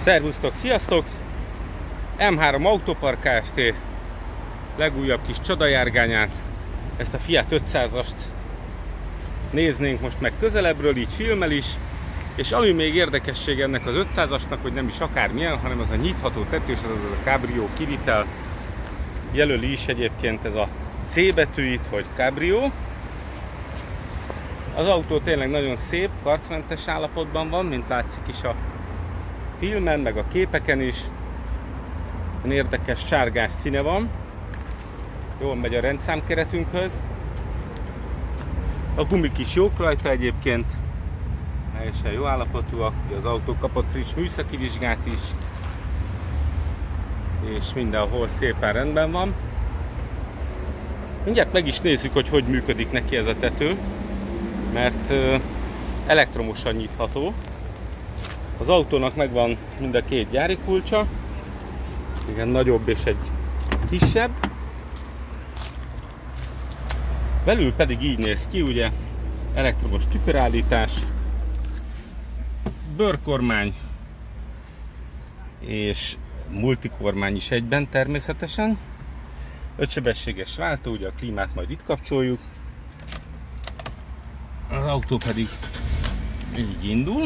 Szervusztok, sziasztok! M3 Autopark Kft. Legújabb kis csodajárgányát, ezt a Fiat 500-ast néznénk most meg közelebbről, így filmmel is. És ami még érdekesség ennek az 500-asnak, hogy nem is akármilyen, hanem az a nyitható tetős, az a Cabrio kivitel. Jelöli is egyébként ez a C betűit, hogy Cabrio. Az autó tényleg nagyon szép, karcmentes állapotban van, mint látszik is a filmen, meg a képeken is. Egy érdekes sárgás színe van. Jól megy a rendszámkeretünkhöz. A gumik is jók rajta egyébként. Teljesen jó állapotúak. Az autó kapott friss műszaki vizsgát is. És mindenhol szépen rendben van. Mindjárt meg is nézzük, hogy hogy működik neki ez a tető. Mert elektromosan nyitható. Az autónak megvan mind a két gyári kulcsa. Igen, nagyobb és egy kisebb. Belül pedig így néz ki, ugye, elektromos tükörállítás, bőrkormány és multikormány is egyben természetesen. 5 sebességes váltó, ugye a klímát majd itt kapcsoljuk. Az autó pedig így indul.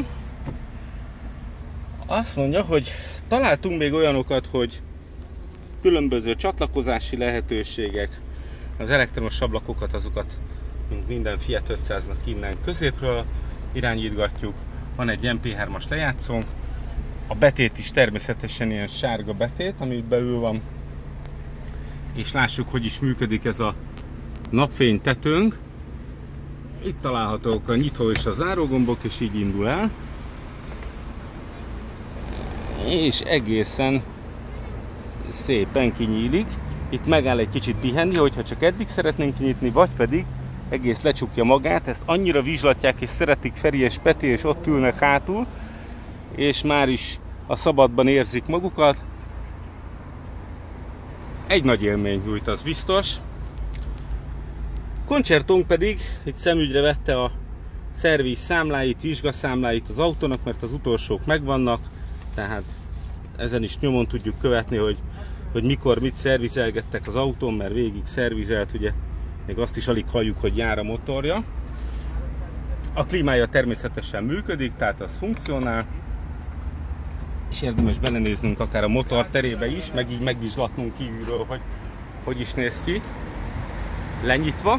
Azt mondja, hogy találtunk még olyanokat, hogy különböző csatlakozási lehetőségek, az elektromos ablakokat, azokat, mint minden Fiat 500-nak innen középről irányítgatjuk. Van egy MP3-as lejátszónk. A betét is természetesen ilyen sárga betét, ami itt belül van. És lássuk, hogy is működik ez a napfény tetőnk. Itt találhatók a nyitó és a zárógombok, és így indul el. És egészen szépen kinyílik. Itt megáll egy kicsit pihenni, hogyha csak eddig szeretnénk kinyitni, vagy pedig egész lecsukja magát. Ezt annyira vizslatják és szeretik Feri és Peti, és ott ülnek hátul, és már is a szabadban érzik magukat. Egy nagy élmény nyújt, az biztos. Concertónk pedig itt szemügyre vette a szerviz számláit, vizsgaszámláit az autónak, mert az utolsók megvannak, tehát ezen is nyomon tudjuk követni, hogy mikor mit szervizelgettek az autón, mert végig szervizelt, ugye még azt is alig halljuk, hogy jár a motorja. A klímája természetesen működik, tehát az funkcionál, és érdemes belenéznünk akár a motor terébe is, meg így megvizslatnunk kívülről, hogy is néz ki. Lenyitva.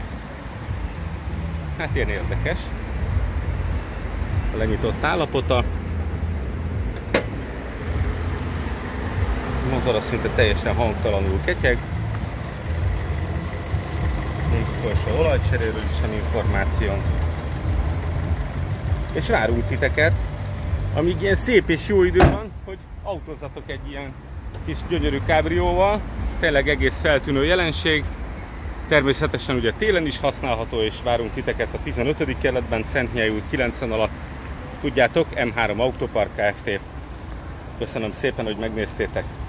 Hát ilyen érdekes a lenyitott állapota. A motor szinte teljesen hangtalanul ketyeg. Még utolsó olajcseréről is van információ. És várunk titeket, amíg ilyen szép és jó idő van, hogy autózzatok egy ilyen kis gyönyörű kábrióval. Tényleg egész feltűnő jelenség. Természetesen ugye télen is használható, és várunk titeket a 15. kerületben, Szentnyelyi út 90 alatt. Tudjátok, M3 Autopark Kft. Köszönöm szépen, hogy megnéztétek.